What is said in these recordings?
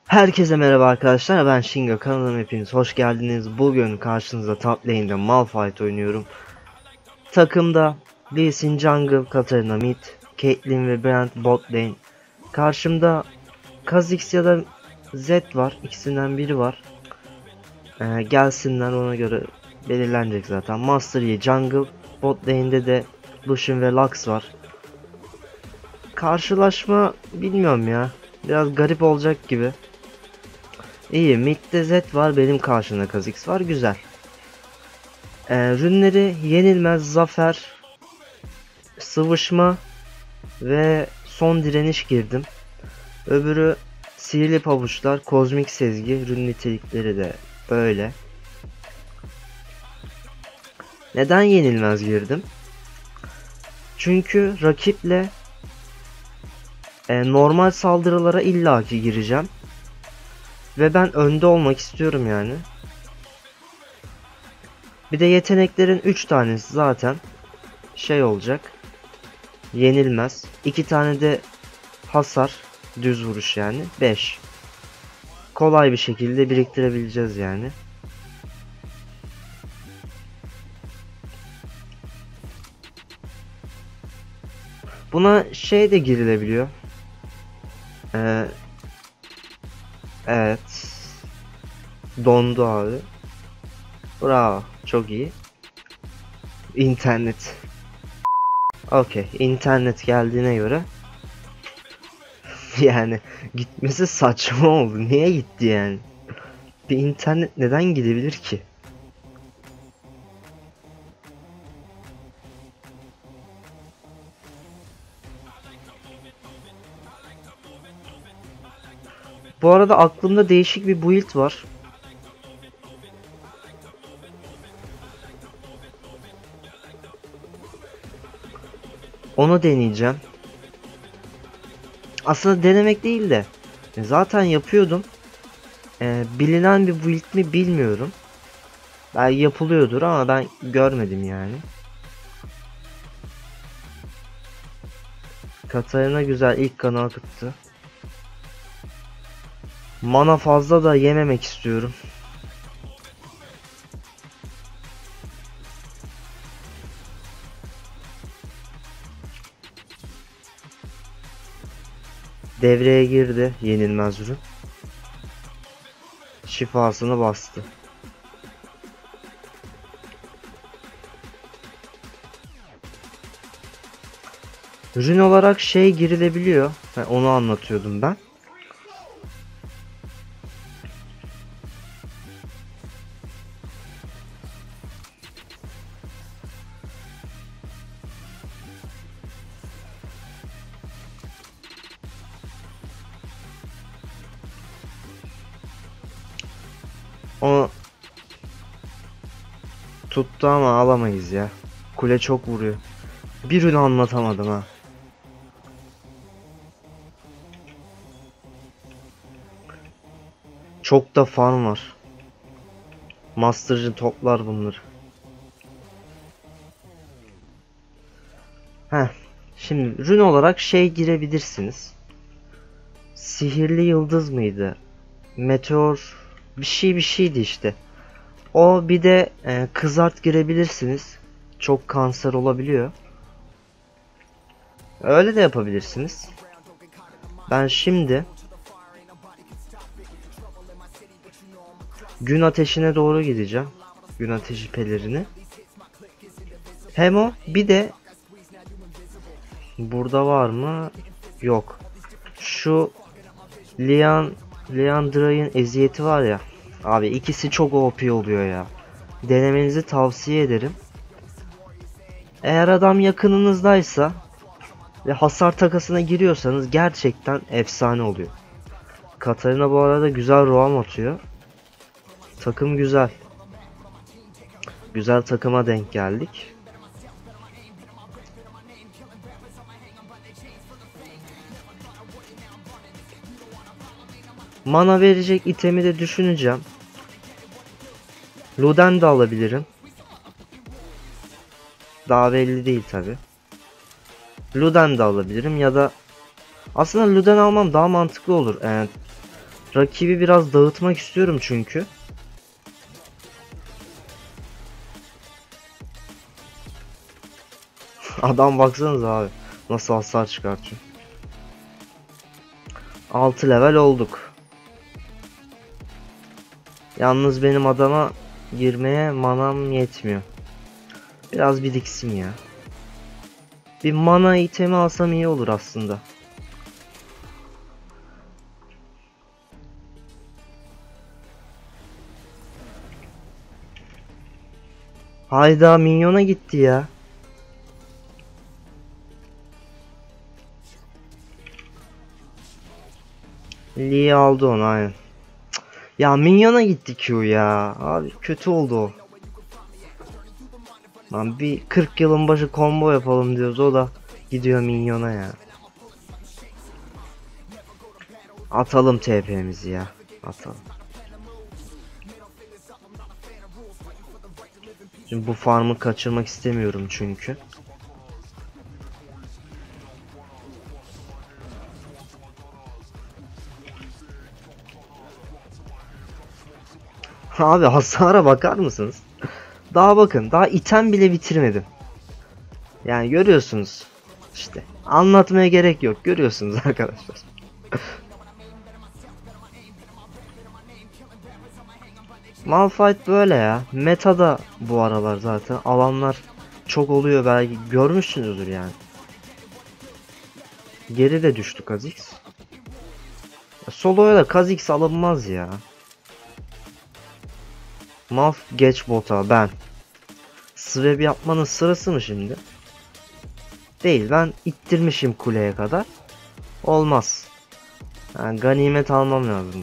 Herkese merhaba arkadaşlar, ben Shinga, kanalıma hepiniz hoş geldiniz. Bugün karşınızda top lane'de Malphite oynuyorum. Takımda Lee Sin jungle, Katarina mid, Caitlyn ve Brand bot lane. Karşımda Kha'Zix ya da Zed var, ikisinden biri var. Gelsinler, ona göre belirlenecek zaten. Master Yi jungle, bot lane'de de Lucian ve Lux var. Karşılaşma bilmiyorum ya, biraz garip olacak gibi. İyi, midde Z var, benim karşımda Kha'Zix var, güzel. Rünleri yenilmez, zafer, sıvışma ve son direniş girdim. Öbürü sihirli pabuçlar, kozmik sezgi, rün nitelikleri de böyle. Neden yenilmez girdim? Çünkü rakiple normal saldırılara illaki gireceğim. Ve ben önde olmak istiyorum yani. Bir de yeteneklerin 3 tanesi zaten şey olacak. Yenilmez. 2 tane de hasar, düz vuruş yani. 5. Kolay bir şekilde biriktirebileceğiz yani. Buna şey de girilebiliyor. Evet. Dondu abi. Bravo. Çok iyi. İnternet. Okey. İnternet geldiğine göre yani gitmesi saçma oldu. Niye gitti yani? Bir internet neden gidebilir ki? Bu arada aklımda değişik bir build var. Onu deneyeceğim. Aslında denemek değil de zaten yapıyordum. Bilinen bir build mi bilmiyorum. Belki yapılıyordur ama ben görmedim yani. Katarina güzel, ilk kanı akıttı. Mana fazla da yememek istiyorum. Devreye girdi yenilmez ürün. Şifasını bastı. Ürün olarak şey girilebiliyor. Onu anlatıyordum ben. O tuttu ama alamayız ya. Kule çok vuruyor. Bir ürün anlatamadım ha. Çok da farm var. Master'cı toplar bunları. Heh. Şimdi rün olarak şey girebilirsiniz. Sihirli yıldız mıydı? Meteor bir şeydi işte. O bir de kızart girebilirsiniz. Çok kanser olabiliyor. Öyle de yapabilirsiniz. Ben şimdi gün ateşine doğru gideceğim. Gün ateşi pelerini. Hem o bir de burada var mı? Yok. Şu Liandra'nın eziyeti var ya. Abi ikisi çok OP oluyor ya. Denemenizi tavsiye ederim. Eğer adam yakınınızdaysa ve hasar takasına giriyorsanız gerçekten efsane oluyor. Katarina bu arada güzel roam atıyor. Takım güzel. Güzel takıma denk geldik. Mana verecek itemi de düşüneceğim. Luden de alabilirim. Daha belli değil tabi. Luden de alabilirim ya da aslında Luden almam daha mantıklı olur. Rakibi biraz dağıtmak istiyorum çünkü. Adam baksanıza abi. Nasıl hasar çıkartıyor. 6 level olduk. Yalnız benim adama girmeye manam yetmiyor. Biraz biriksin ya. Bir mana itemi alsam iyi olur aslında. Hayda, minyona gitti ya. Lee aldı onu aynen. Ya minyona gitti Q ya. Abi kötü oldu o. Lan bir 40 yılın başı combo yapalım diyoruz, o da gidiyor minyona ya. Atalım TP'mizi ya. Atalım. Şimdi bu farmı kaçırmak istemiyorum çünkü. Abi hasara bakar mısınız? Daha bakın, daha item bile bitirmedim. Yani görüyorsunuz. İşte anlatmaya gerek yok. Görüyorsunuz arkadaşlar. Malphite böyle ya. Meta'da bu aralar zaten. Alanlar çok oluyor, belki görmüşsünüzdür yani. Geri de düştü Kha'Zix. Solo'ya da Kha'Zix alınmaz ya. Malf geç bota ben. Sweb yapmanın sırası mı şimdi? Değil, ben ittirmişim kuleye kadar. Olmaz. Yani ganimet almam lazım.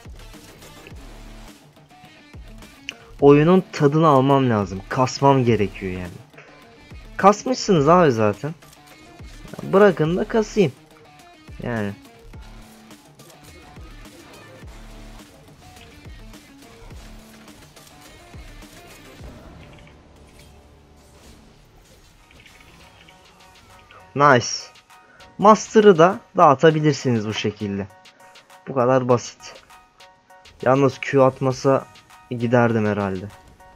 Oyunun tadını almam lazım. Kasmam gerekiyor yani. Kasmışsınız abi zaten. Bırakın da kasayım. Yani. Nice. Master'ı da dağıtabilirsiniz bu şekilde. Bu kadar basit. Yalnız Q atmasa giderdim herhalde.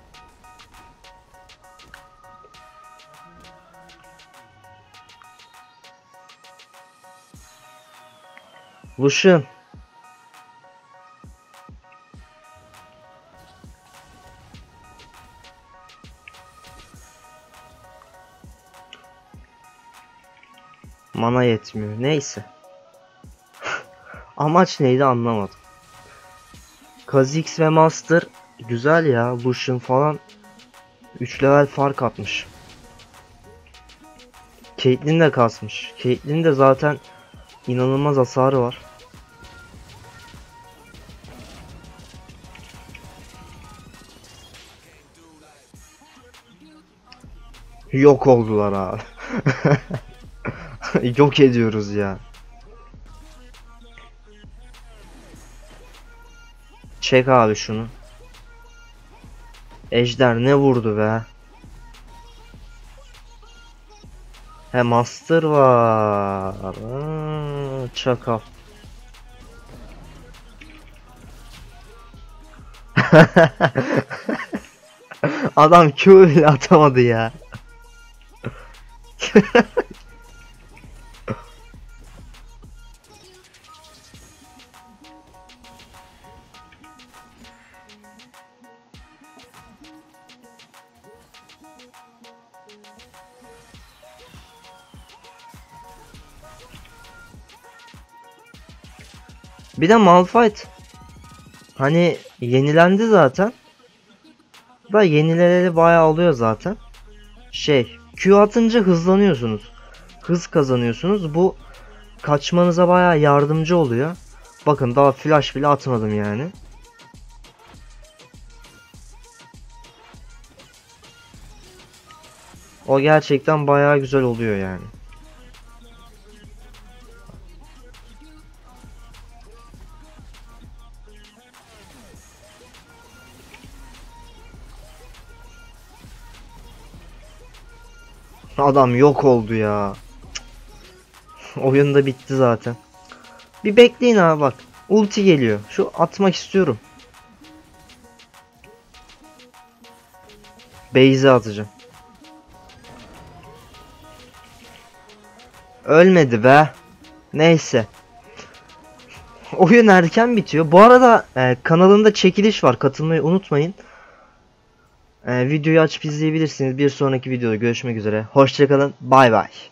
Lucian. Mana yetmiyor. Neyse. Amaç neydi anlamadım. Kha'Zix ve Master güzel ya. Lucian falan 3 level fark atmış. Caitlyn de kasmış. Caitlyn de zaten inanılmaz hasarı var. Yok oldular abi. Yok ediyoruz ya. Çek abi şunu. Ejder ne vurdu be. He Master var. Çakal. Adam Q bile atamadı ya. Bir de Malphite hani yenilendi zaten. Da yenileleri bayağı oluyor zaten. Q atınca hızlanıyorsunuz. Hız kazanıyorsunuz. Bu kaçmanıza bayağı yardımcı oluyor. Bakın daha flash bile atmadım yani. O gerçekten bayağı güzel oluyor yani. Adam yok oldu ya. Oyun da bitti zaten. Bir bekleyin abi bak. Ulti geliyor. Şu atmak istiyorum. Base'e atacağım. Ölmedi be. Neyse. Oyun erken bitiyor. Bu arada kanalında çekiliş var. Katılmayı unutmayın. Videoyu açıp izleyebilirsiniz. Bir sonraki videoda görüşmek üzere. Hoşçakalın. Bay bay.